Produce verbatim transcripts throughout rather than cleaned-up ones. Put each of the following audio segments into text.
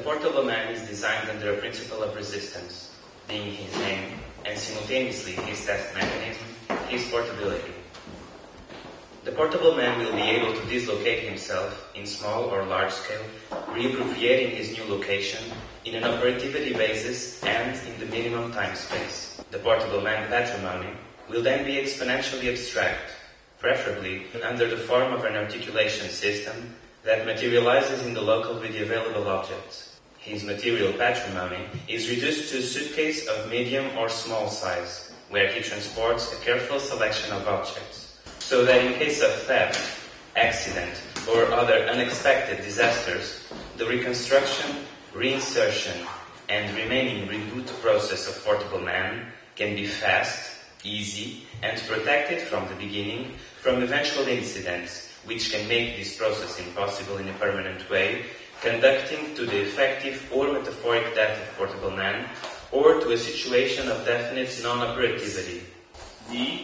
portable man is designed under a principle of resistance, being his name, and simultaneously his test mechanism, his portability. The portable man will be able to dislocate himself in small or large scale, reappropriating his new location in an operativity basis and in the minimum time space. The portable man patrimony will then be exponentially abstract, preferably under the form of an articulation system that materializes in the local with the available objects. His material patrimony is reduced to a suitcase of medium or small size, where he transports a careful selection of objects, so that in case of theft, accident, or other unexpected disasters, the reconstruction, reinsertion, and remaining reboot process of portable man can be fast, easy, and protected from the beginning from eventual incidents, which can make this process impossible in a permanent way, conducting to the effective or metaphoric death of portable man, or to a situation of definite non-operativity. D.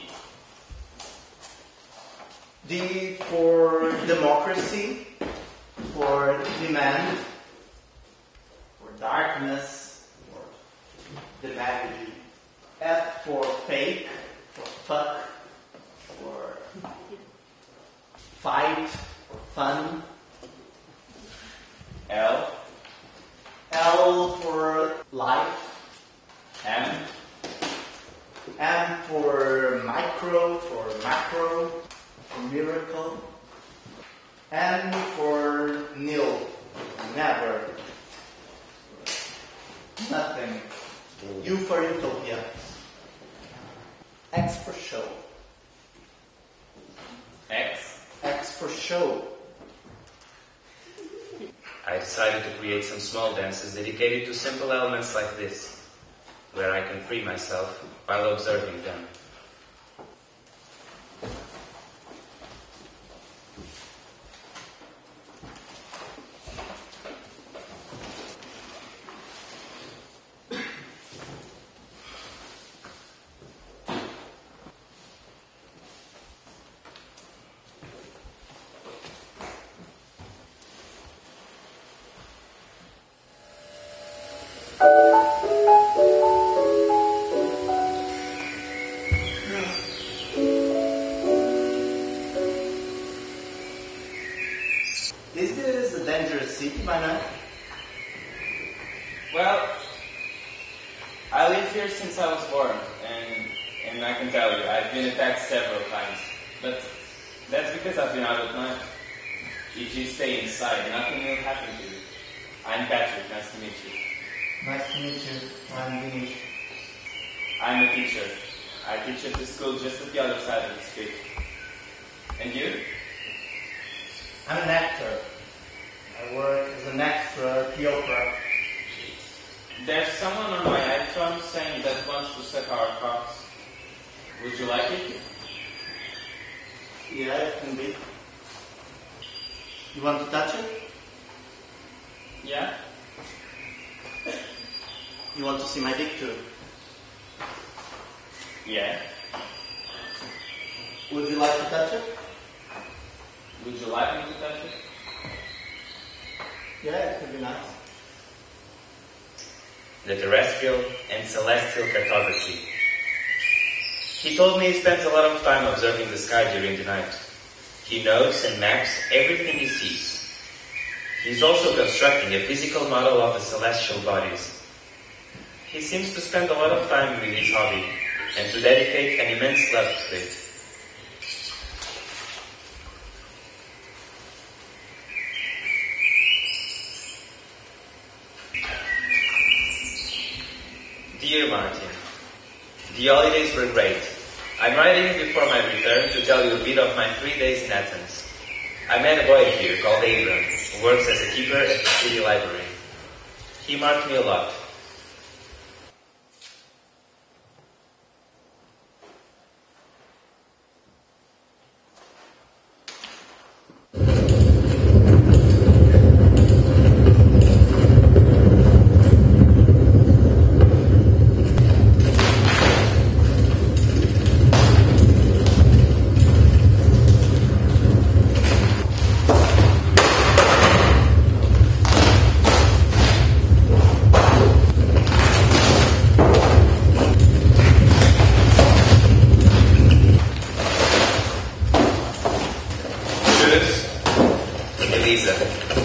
D for democracy, for demand, for darkness, for demagogy. F for fake, for fuck, for fight, for fun. L. L for life. M. M for micro, for macro, for miracle. N for nil, never, nothing. U for utopia. X for show. X. X for show. I decided to create some small dances dedicated to simple elements like this, where I can free myself while observing them. Is this a dangerous city by now? Well, I live here since I was born, and and I can tell you, I've been attacked several times. But that's because I've been out at night. If you stay inside, nothing will happen to you. I'm Patrick, nice to meet you. Nice to meet you. I'm Dinesh. I'm a teacher. I teach at the school just at the other side of the street. And you? I'm an actor. I work as an extra at the opera. There's someone on my iPhone saying that wants to suck our cocks. Would you like it? Yeah, it can be. You want to touch it? Yeah? You want to see my dick too? Yeah. Would you like to touch it? Would you like me to touch it? Yeah, it could be nice. The terrestrial and celestial cartography. He told me he spends a lot of time observing the sky during the night. He knows and maps everything he sees. He's also constructing a physical model of the celestial bodies. He seems to spend a lot of time with his hobby and to dedicate an immense love to it. Dear Martin, the holidays were great. I'm writing before my return to tell you a bit of my three days in Athens. I met a boy here called Abram, who works as a keeper at the city library. He marked me a lot. Elisa.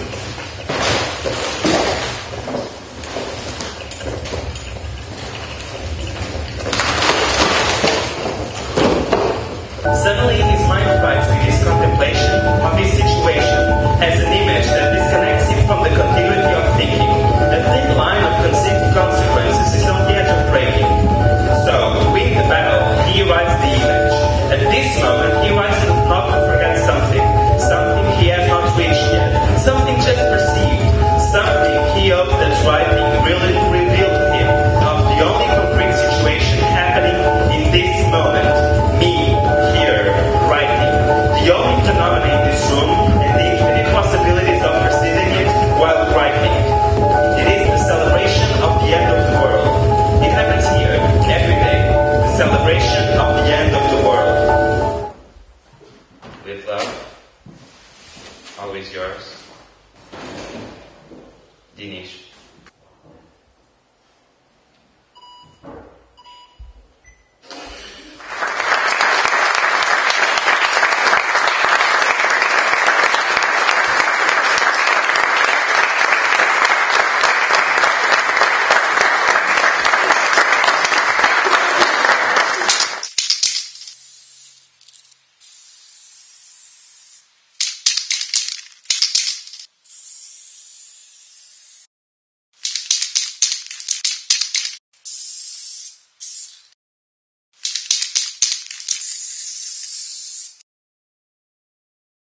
Suddenly his mind flies to his contemplation of his situation as an image that disconnects him from the continuity of thinking. A thin line of conceived consequences is on the edge of breaking. So, to win the battle, he writes the image. At this moment, he writes it not to forget something, something he has not reached yet, something just perceived, something he hopes that writing really revealed to him of the only concrete situation happening in this moment. Me, here, writing. The only phenomena in this room and the infinite possibilities of perceiving it while writing. It is the celebration of the end of the world. It happens here, every day. The celebration of the end of the world. With love, always yours, Dinish.